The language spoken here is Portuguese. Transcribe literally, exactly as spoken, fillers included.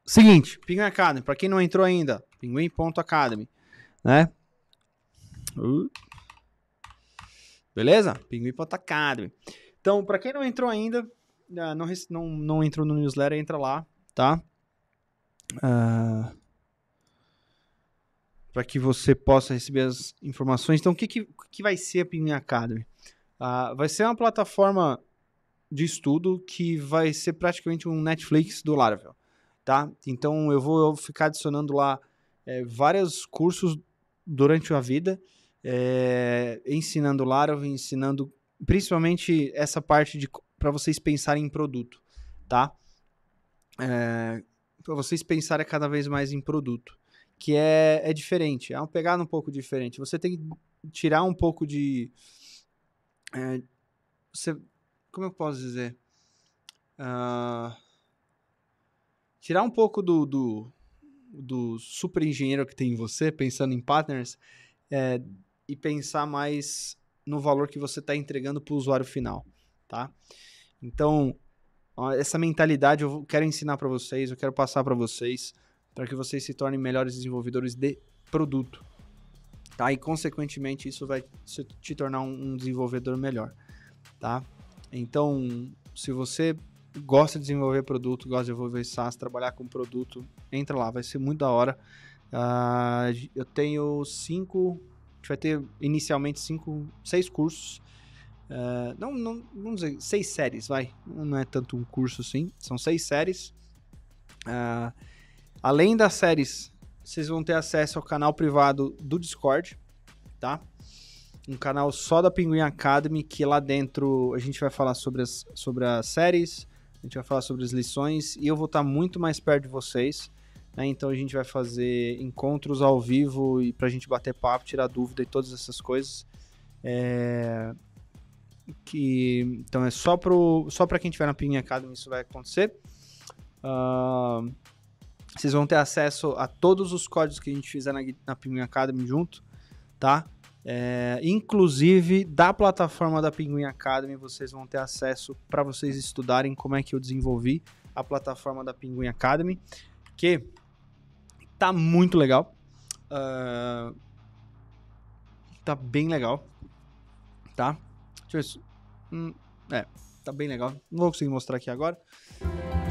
seguinte, Pinguim Academy, para quem não entrou ainda, pinguim ponto academy, né? Uh. Beleza? pinguim ponto academy. Então, para quem não entrou ainda, não, não, não entrou no newsletter, entra lá, tá? Uh, para que você possa receber as informações. Então, o que, que, que vai ser a Pinguim Academy? Uh, vai ser uma plataforma de estudo que vai ser praticamente um Netflix do Laravel, tá? Então, eu vou ficar adicionando lá é, vários cursos durante a vida, é, ensinando Laravel, ensinando principalmente essa parte de para vocês pensarem em produto, tá? É, para vocês pensarem cada vez mais em produto, que é, é diferente, é uma pegada um pouco diferente. Você tem que tirar um pouco de... É, você, como eu posso dizer? Uh, tirar um pouco do, do, do super engenheiro que tem em você, pensando em partners, é, e pensar mais no valor que você está entregando para o usuário final, tá? Então, essa mentalidade eu quero ensinar para vocês, eu quero passar para vocês, para que vocês se tornem melhores desenvolvedores de produto, tá? E, consequentemente, isso vai te tornar um desenvolvedor melhor, tá? Então, se você gosta de desenvolver produto, gosta de desenvolver SaaS, trabalhar com produto, entra lá, vai ser muito da hora. Uh, eu tenho cinco, a gente vai ter inicialmente cinco, seis cursos. Uh, não, não, vamos dizer, seis séries, vai. Não é tanto um curso assim, são seis séries. Uh, além das séries, vocês vão ter acesso ao canal privado do Discord, tá? Um canal só da Pinguim Academy, que lá dentro a gente vai falar sobre as, sobre as séries, a gente vai falar sobre as lições, e eu vou estar muito mais perto de vocês, né? Então a gente vai fazer encontros ao vivo e pra gente bater papo, tirar dúvida e todas essas coisas. É... Que, então é só, pro, só pra quem estiver na Pinguim Academy isso vai acontecer. Uh, vocês vão ter acesso a todos os códigos que a gente fizer na, na Pinguim Academy junto, tá? É, inclusive da plataforma da Pinguim Academy vocês vão ter acesso para vocês estudarem como é que eu desenvolvi a plataforma da Pinguim Academy, que tá muito legal, uh, tá bem legal, tá? Deixa eu ver se... hum, é, tá bem legal, não vou conseguir mostrar aqui agora,